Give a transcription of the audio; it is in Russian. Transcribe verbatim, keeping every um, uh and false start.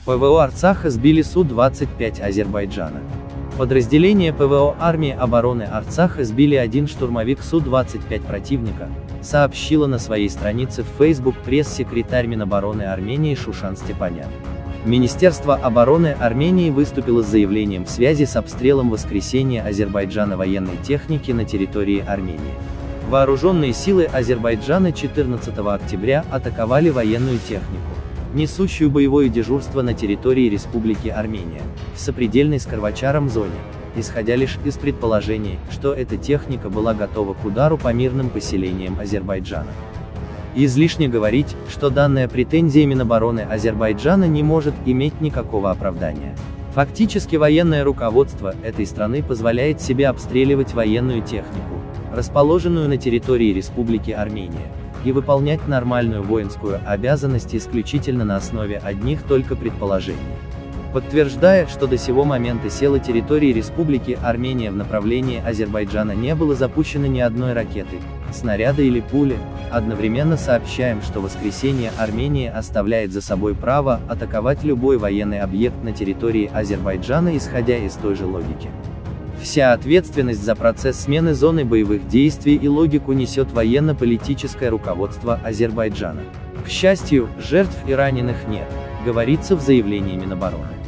ПВО Арцаха сбили Су двадцать пять Азербайджана. Подразделения ПВО армии обороны Арцаха сбили один штурмовик Су двадцать пять противника, сообщила на своей странице в Facebook пресс-секретарь Минобороны Армении Шушан Степанян. Министерство обороны Армении выступило с заявлением в связи с обстрелом в воскресенье Азербайджана военной техники на территории Армении. Вооруженные силы Азербайджана четырнадцатого октября атаковали военную технику, несущую боевое дежурство на территории Республики Армения, в сопредельной с Карвачаром зоне, исходя лишь из предположений, что эта техника была готова к удару по мирным поселениям Азербайджана. Излишне говорить, что данная претензия Минобороны Азербайджана не может иметь никакого оправдания. Фактически военное руководство этой страны позволяет себе обстреливать военную технику, расположенную на территории Республики Армения, и выполнять нормальную воинскую обязанность исключительно на основе одних только предположений. Подтверждая, что до сего момента села территории Республики Армения в направлении Азербайджана не было запущено ни одной ракеты, снаряда или пули, одновременно сообщаем, что в воскресенье Армения оставляет за собой право атаковать любой военный объект на территории Азербайджана, исходя из той же логики. Вся ответственность за процесс смены зоны боевых действий и логику несет военно-политическое руководство Азербайджана. К счастью, жертв и раненых нет, говорится в заявлении Минобороны.